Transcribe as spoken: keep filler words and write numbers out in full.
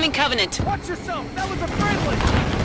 Incoming Covenant. Watch yourself! That was a friendly!